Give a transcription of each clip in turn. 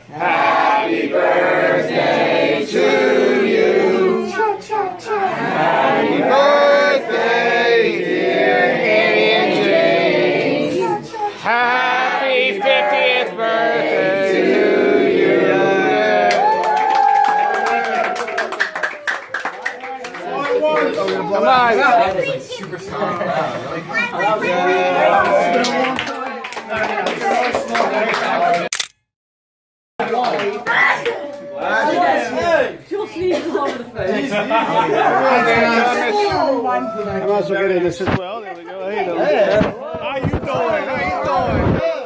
Happy birthday to you. Happy birthday, dear Annie James. Happy 50th birthday to you. Come on. Super strong. She'll sneeze all over the face. I'm also getting this as well. There we go. Hey, how you doing? How you doing?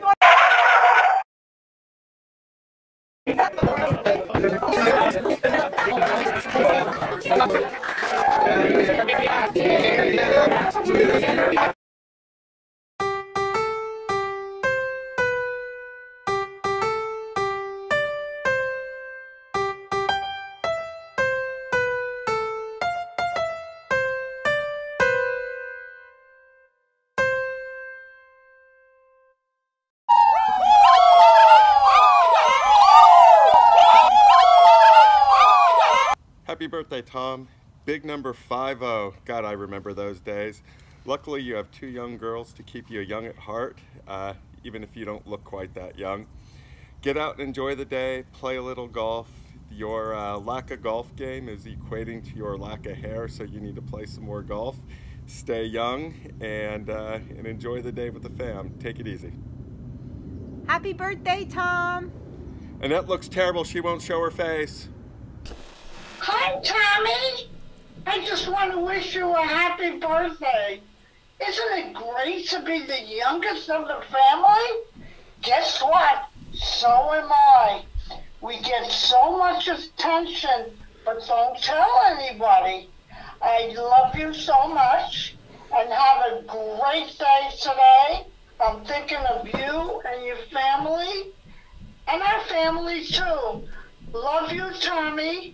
Happy birthday, Tom. Big number 50. God, I remember those days. Luckily, you have two young girls to keep you young at heart, even if you don't look quite that young. Get out and enjoy the day, play a little golf. Your lack of golf game is equating to your lack of hair, so you need to play some more golf. Stay young and enjoy the day with the fam. Take it easy. Happy birthday, Tom. Annette looks terrible. She won't show her face. Hi, Tommy. I just want to wish you a happy birthday. Isn't it great to be the youngest of the family? Guess what? So am I. We get so much attention, but don't tell anybody. I love you so much, and have a great day today. I'm thinking of you and your family, and our family too. Love you, Tommy.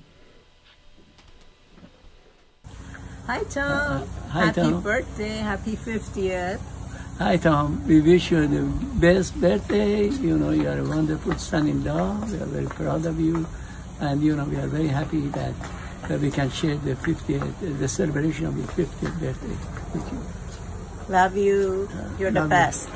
Hi, Tom. Hi, happy Tom. birthday. Happy 50th. Hi, Tom. We wish you the best birthday. You know, you are a wonderful son-in-law. We are very proud of you. And, you know, we are very happy that we can share the 50th, the celebration of your 50th birthday with you. Love you. You're the best.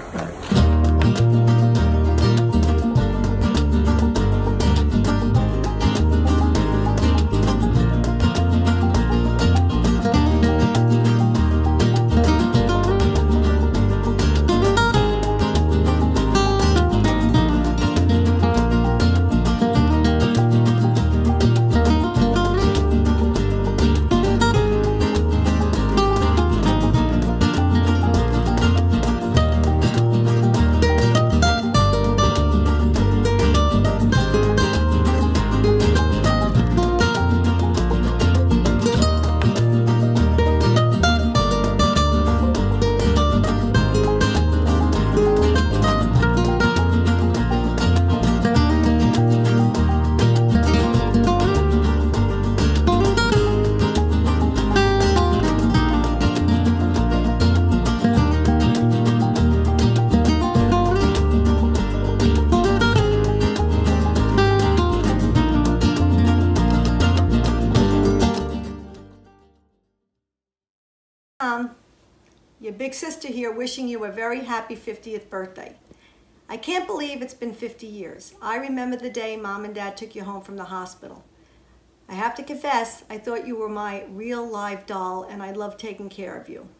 Your big sister here wishing you a very happy 50th birthday. I can't believe it's been 50 years. I remember the day Mom and Dad took you home from the hospital. I have to confess, I thought you were my real live doll and I loved taking care of you.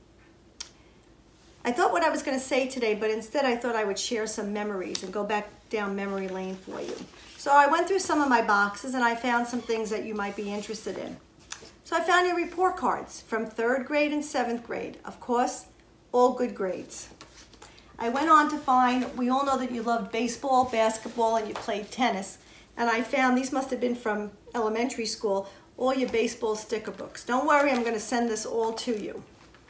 I thought what I was going to say today, but instead I thought I would share some memories and go back down memory lane for you. So I went through some of my boxes and I found some things that you might be interested in. So I found your report cards from 3rd grade and 7th grade. Of course, all good grades. I went on to find, we all know that you loved baseball, basketball, and you played tennis. And I found, these must have been from elementary school, all your baseball sticker books. Don't worry, I'm going to send this all to you.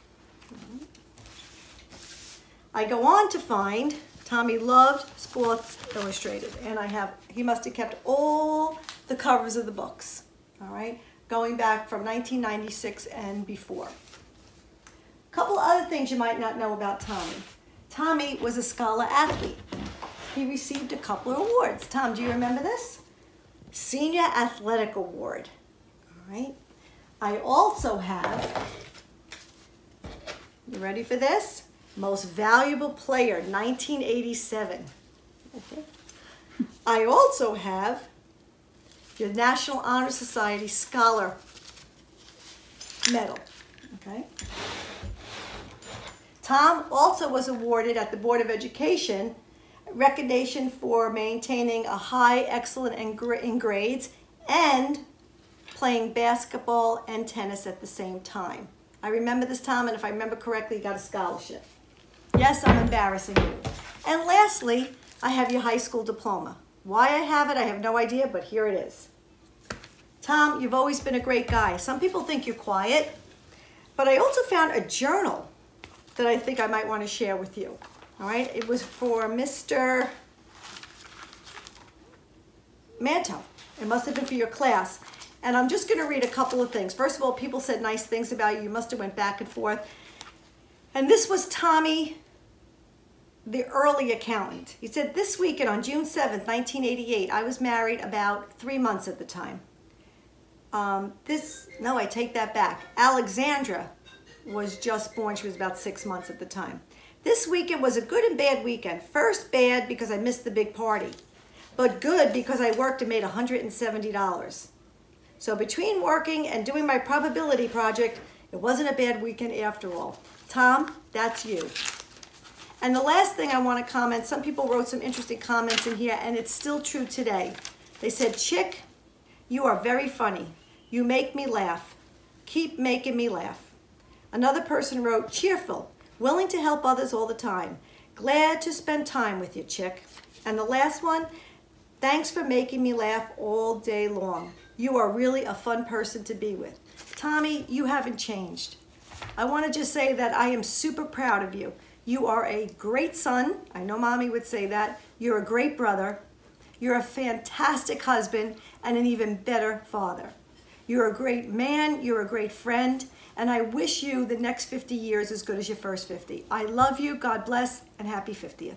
I go on to find, Tommy loved Sports Illustrated. And he must have kept all the covers of the books, all right? Going back from 1996 and before. A couple other things you might not know about Tommy. Tommy was a scholar athlete. he received a couple of awards. Tom, do you remember this? Senior Athletic Award. All right. I also have, you ready for this? Most Valuable Player, 1987. Okay. I also have your National Honor Society Scholar Medal. Okay. Tom also was awarded at the Board of Education recognition for maintaining a high excellence in grades and playing basketball and tennis at the same time. I remember this, Tom, and if I remember correctly, you got a scholarship. Yes, I'm embarrassing you. And lastly, I have your high school diploma. Why I have it, I have no idea, but here it is. Tom, you've always been a great guy. Some people think you're quiet, but I also found a journal that I think I might want to share with you. All right, it was for Mr. Manto. It must have been for your class. And I'm just going to read a couple of things. First of all, people said nice things about you. You must have went back and forth. And this was Tommy, the early accountant. He said, this weekend on June 7th, 1988, I was married about 3 months at the time. No, I take that back. Alexandra was just born. She was about 6 months at the time. This weekend was a good and bad weekend. First, bad because I missed the big party, but good because I worked and made $170. So between working and doing my probability project, it wasn't a bad weekend after all. Tom, that's you. And the last thing I want to comment, some people wrote some interesting comments in here, and it's still true today. They said, Chick, you are very funny. You make me laugh. Keep making me laugh. Another person wrote, cheerful, willing to help others all the time. Glad to spend time with you, Chick. And the last one, thanks for making me laugh all day long. You are really a fun person to be with. Tommy, you haven't changed. I want to just say that I am super proud of you. You are a great son. I know Mommy would say that. You're a great brother. You're a fantastic husband and an even better father. You're a great man. You're a great friend. And I wish you the next 50 years as good as your first 50. I love you. God bless and happy 50th.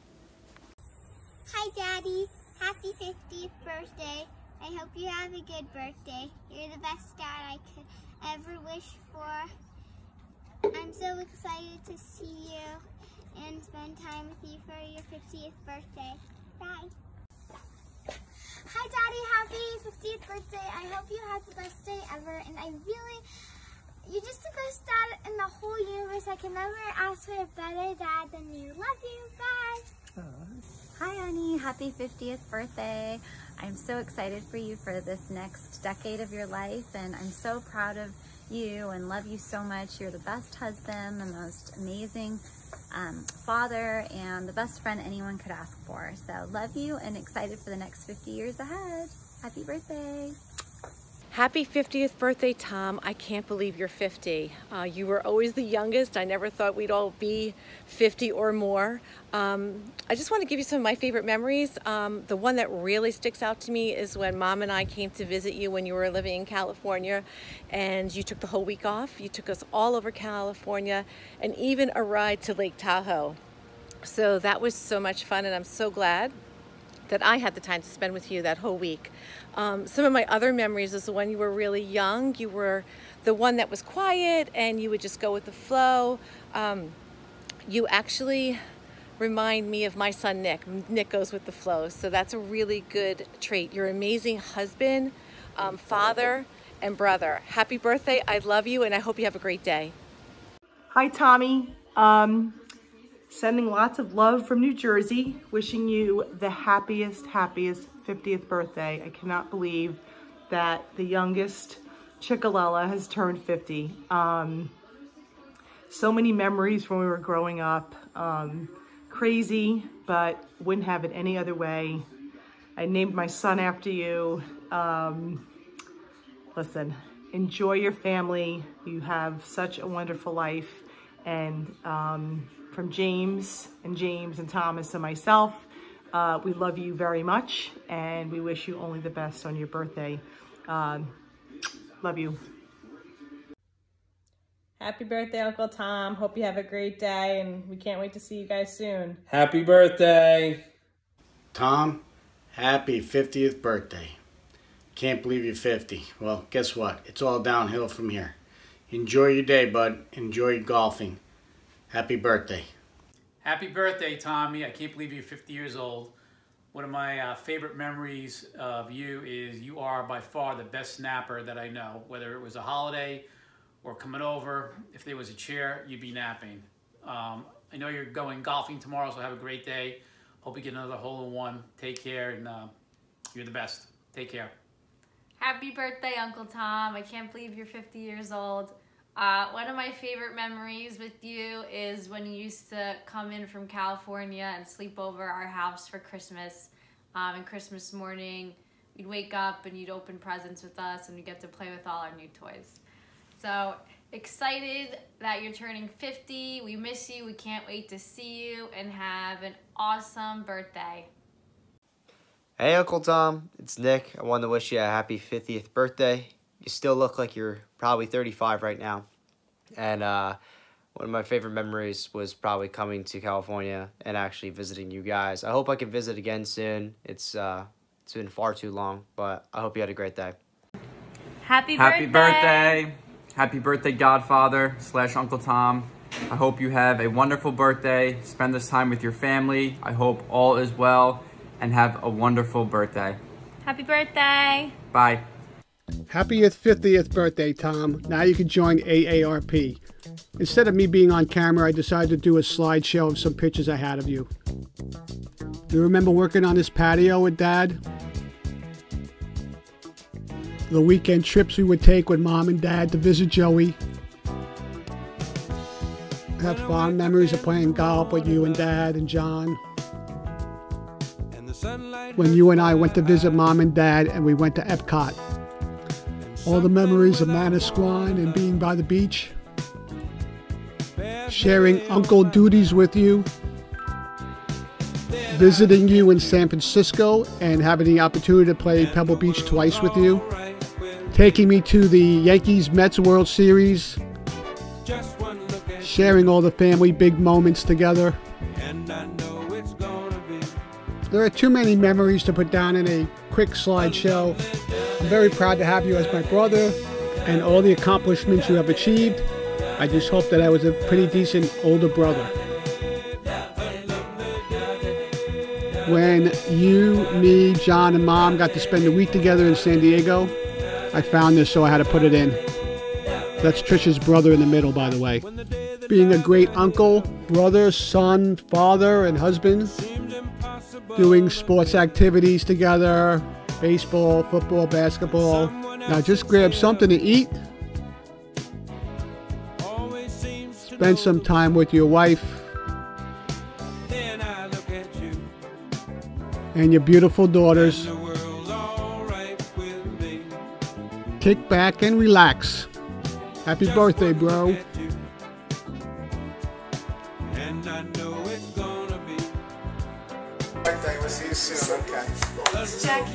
Hi, Daddy. Happy 50th birthday. I hope you have a good birthday. You're the best dad I could ever wish for. I'm so excited to see you and spend time with you for your 50th birthday. Bye. Hi, Daddy. Happy 50th birthday. I hope you had the best day ever. And you're just the best dad in the whole universe. I can never ask for a better dad than you. Love you. Bye. Hi, honey. Happy 50th birthday. I'm so excited for you for this next decade of your life, and I'm so proud of you and love you so much. You're the best husband, the most amazing father, and the best friend anyone could ask for. So love you and excited for the next 50 years ahead. Happy birthday. Happy 50th birthday, Tom. I can't believe you're 50. You were always the youngest. I never thought we'd all be 50 or more. I just want to give you some of my favorite memories. The one that really sticks out to me is when Mom and I came to visit you when you were living in California, and you took the whole week off. You took us all over California and even a ride to Lake Tahoe. So that was so much fun, and I'm so glad that I had the time to spend with you that whole week. Some of my other memories is when you were really young. You were the one that was quiet and you would just go with the flow. You actually remind me of my son Nick. Nick goes with the flow, so that's a really good trait. You're an amazing husband, father, and brother. Happy birthday. I love you and I hope you have a great day. Hi, Tommy. Sending lots of love from New Jersey, wishing you the happiest 50th birthday. I cannot believe that the youngest Chickalella has turned 50. So many memories when we were growing up. Crazy, but wouldn't have it any other way. I named my son after you. Listen, enjoy your family. You have such a wonderful life. And from James and Thomas and myself, we love you very much, and we wish you only the best on your birthday. Love you. Happy birthday, Uncle Tom. Hope you have a great day, and we can't wait to see you guys soon. Happy birthday. Tom, happy 50th birthday. Can't believe you're 50. Well, guess what? It's all downhill from here. Enjoy your day, bud. Enjoy golfing. Happy birthday. Happy birthday, Tommy. I can't believe you're 50 years old. One of my favorite memories of you is you are by far the best snapper that I know. Whether it was a holiday or coming over, if there was a chair, you'd be napping. I know you're going golfing tomorrow, so have a great day. Hope you get another hole-in-one. Take care, and you're the best. Take care. Happy birthday, Uncle Tom. I can't believe you're 50 years old. One of my favorite memories with you is when you used to come in from California and sleep over our house for Christmas. And Christmas morning, we'd wake up and you'd open presents with us and we'd get to play with all our new toys. So excited that you're turning 50. We miss you. We can't wait to see you, and have an awesome birthday. Hey Uncle Tom, it's Nick. I wanted to wish you a happy 50th birthday. You still look like you're probably 35 right now. And one of my favorite memories was probably coming to California and actually visiting you guys. I hope I can visit again soon. It's been far too long, but I hope you had a great day. Happy birthday. Happy birthday, Godfather / Uncle Tom. I hope you have a wonderful birthday. Spend this time with your family. I hope all is well, and have a wonderful birthday. Happy birthday. Bye. Happy 50th birthday, Tom. Now you can join AARP. Instead of me being on camera, I decided to do a slideshow of some pictures I had of you. You remember working on this patio with Dad? The weekend trips we would take with Mom and Dad to visit Joey. I have fond memories of playing golf with you and Dad and John. When you and I went to visit Mom and Dad and we went to Epcot. All the memories of Manasquan and being by the beach. Sharing uncle duties with you. Visiting you in San Francisco and having the opportunity to play Pebble Beach twice with you. Taking me to the Yankees-Mets World Series. Sharing all the family big moments together. There are too many memories to put down in a quick slideshow. I'm very proud to have you as my brother and all the accomplishments you have achieved. I just hope that I was a pretty decent older brother. When you, me, John, and Mom got to spend a week together in San Diego, I found this, so I had to put it in. That's Trisha's brother in the middle, by the way. Being a great uncle, brother, son, father, and husband. Doing sports activities together, baseball, football, basketball. Now just grab something to eat. Spend some time with your wife. And your beautiful daughters. Kick back and relax. Happy birthday, bro. Birthday, we'll see you soon, okay? Jackie.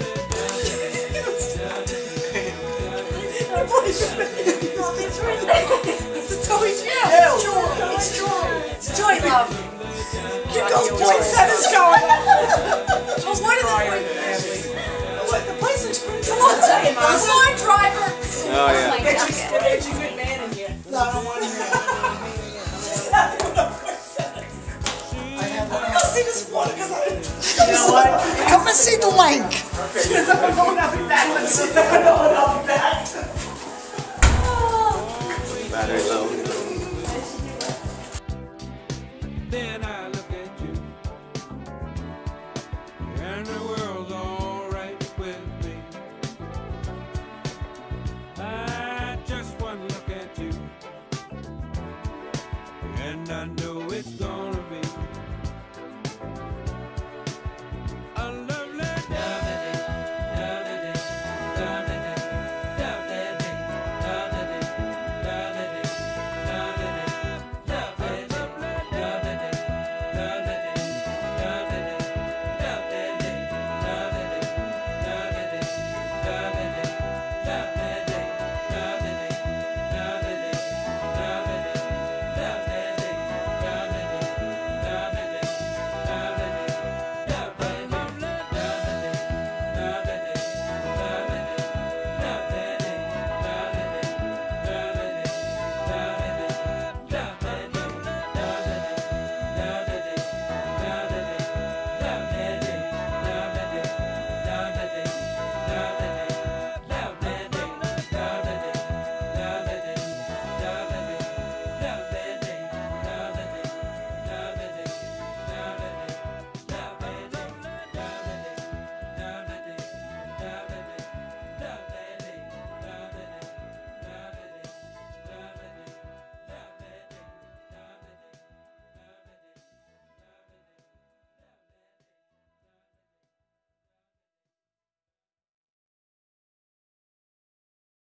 It's always you. It's Joy. It's Joy, love. Get those .7s going. Well, what are the place is pretty. Come on, Jackie. Come on, driver. Oh, yeah. I bet you a good man in here. No, I don't want to go see this one because you know what? Come and see the link. Because I'm going up and back. Let's see if I'm going up and back. Battery low. Then I